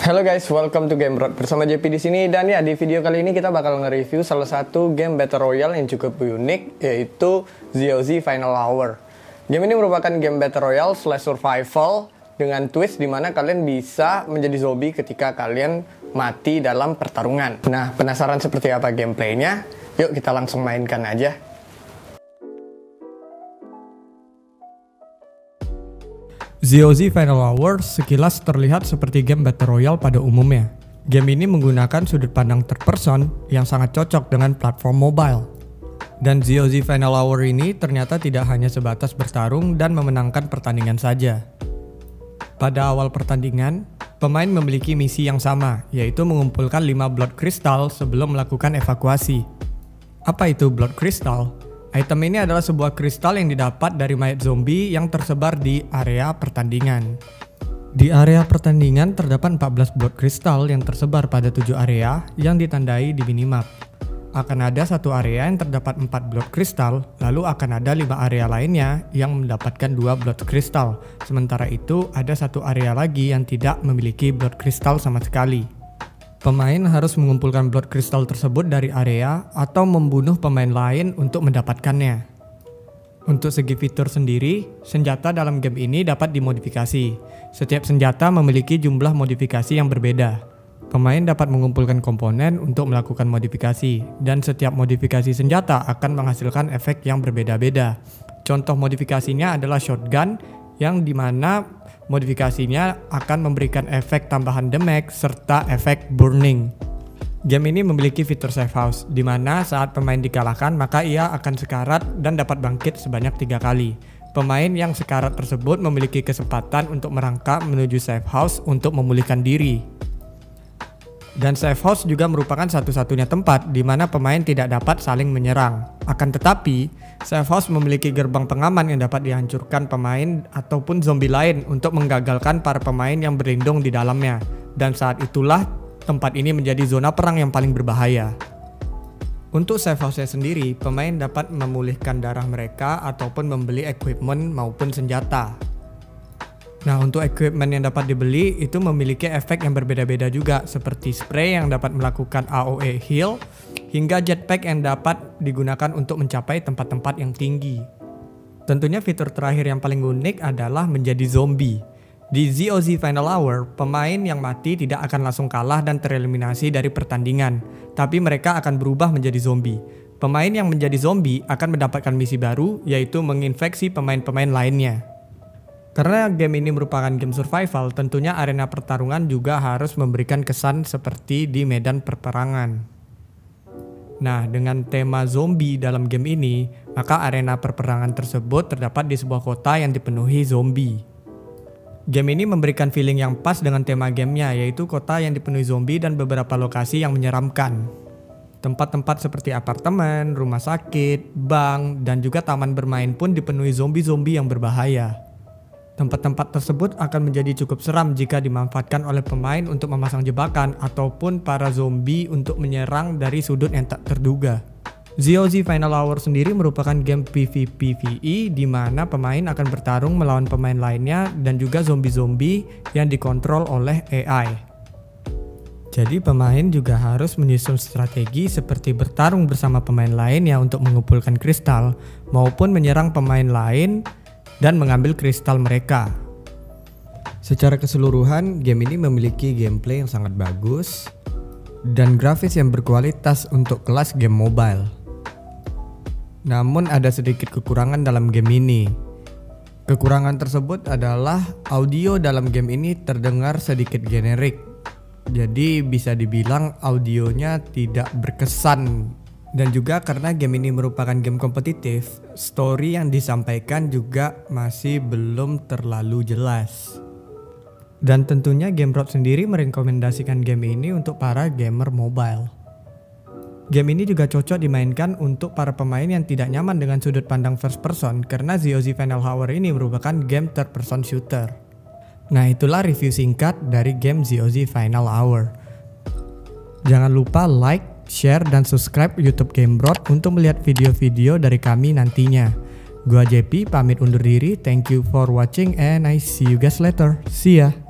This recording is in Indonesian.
Halo guys, welcome to Gamebrot bersama JP di sini. Dan ya, di video kali ini kita bakal nge-review salah satu game Battle Royale yang cukup unik, yaitu ZOZ Final Hour. Game ini merupakan game Battle Royale / survival dengan twist dimana kalian bisa menjadi zombie ketika kalian mati dalam pertarungan. Nah, penasaran seperti apa gameplaynya? Yuk kita langsung mainkan aja. ZOZ Final Hour sekilas terlihat seperti game Battle Royale pada umumnya. Game ini menggunakan sudut pandang third person yang sangat cocok dengan platform mobile. Dan ZOZ Final Hour ini ternyata tidak hanya sebatas bertarung dan memenangkan pertandingan saja. Pada awal pertandingan, pemain memiliki misi yang sama, yaitu mengumpulkan 5 Blood Crystal sebelum melakukan evakuasi. Apa itu Blood Crystal? Item ini adalah sebuah kristal yang didapat dari mayat zombie yang tersebar di area pertandingan. Di area pertandingan terdapat 14 blood crystal yang tersebar pada 7 area yang ditandai di minimap. Akan ada satu area yang terdapat 4 blood crystal, lalu akan ada 5 area lainnya yang mendapatkan 2 blood crystal. Sementara itu ada satu area lagi yang tidak memiliki blood crystal sama sekali. Pemain harus mengumpulkan blood crystal tersebut dari area atau membunuh pemain lain untuk mendapatkannya. Untuk segi fitur sendiri, senjata dalam game ini dapat dimodifikasi. Setiap senjata memiliki jumlah modifikasi yang berbeda. Pemain dapat mengumpulkan komponen untuk melakukan modifikasi, dan setiap modifikasi senjata akan menghasilkan efek yang berbeda-beda. Contoh modifikasinya adalah shotgun, yang dimana modifikasinya akan memberikan efek tambahan damage serta efek burning. Game ini memiliki fitur save house, di mana saat pemain dikalahkan maka ia akan sekarat dan dapat bangkit sebanyak 3 kali. Pemain yang sekarat tersebut memiliki kesempatan untuk merangkak menuju save house untuk memulihkan diri. Dan save house juga merupakan satu-satunya tempat di mana pemain tidak dapat saling menyerang. Akan tetapi, save house memiliki gerbang pengaman yang dapat dihancurkan pemain ataupun zombie lain untuk menggagalkan para pemain yang berlindung di dalamnya. Dan saat itulah tempat ini menjadi zona perang yang paling berbahaya. Untuk save house-nya sendiri, pemain dapat memulihkan darah mereka ataupun membeli equipment maupun senjata. Nah, untuk equipment yang dapat dibeli itu memiliki efek yang berbeda-beda juga, seperti spray yang dapat melakukan AOE heal, hingga jetpack yang dapat digunakan untuk mencapai tempat-tempat yang tinggi. Tentunya fitur terakhir yang paling unik adalah menjadi zombie. Di ZOZ Final Hour, pemain yang mati tidak akan langsung kalah dan tereliminasi dari pertandingan, tapi mereka akan berubah menjadi zombie. Pemain yang menjadi zombie akan mendapatkan misi baru, yaitu menginfeksi pemain-pemain lainnya. Karena game ini merupakan game survival, tentunya arena pertarungan juga harus memberikan kesan seperti di medan perperangan. Nah, dengan tema zombie dalam game ini, maka arena perperangan tersebut terdapat di sebuah kota yang dipenuhi zombie. Game ini memberikan feeling yang pas dengan tema gamenya, yaitu kota yang dipenuhi zombie dan beberapa lokasi yang menyeramkan. Tempat-tempat seperti apartemen, rumah sakit, bank, dan juga taman bermain pun dipenuhi zombie-zombie yang berbahaya. Tempat-tempat tersebut akan menjadi cukup seram jika dimanfaatkan oleh pemain untuk memasang jebakan ataupun para zombie untuk menyerang dari sudut yang tak terduga. ZOZ Final Hour sendiri merupakan game PvP/PvE di mana pemain akan bertarung melawan pemain lainnya dan juga zombie-zombie yang dikontrol oleh AI. Jadi pemain juga harus menyusun strategi seperti bertarung bersama pemain lainnya untuk mengumpulkan kristal maupun menyerang pemain lain dan mengambil kristal mereka. Secara keseluruhan, game ini memiliki gameplay yang sangat bagus dan grafis yang berkualitas untuk kelas game mobile. Namun ada sedikit kekurangan dalam game ini. Kekurangan tersebut adalah audio dalam game ini terdengar sedikit generik. Jadi bisa dibilang audionya tidak berkesan. Dan juga karena game ini merupakan game kompetitif, story yang disampaikan juga masih belum terlalu jelas. Dan tentunya Gamebrot sendiri merekomendasikan game ini untuk para gamer mobile. Game ini juga cocok dimainkan untuk para pemain yang tidak nyaman dengan sudut pandang first person, karena ZOZ Final Hour ini merupakan game third person shooter. Nah, itulah review singkat dari game ZOZ Final Hour. Jangan lupa like, share, dan subscribe YouTube Gamebrot untuk melihat video-video dari kami nantinya. Gua JP pamit undur diri, thank you for watching and I see you guys later, see ya.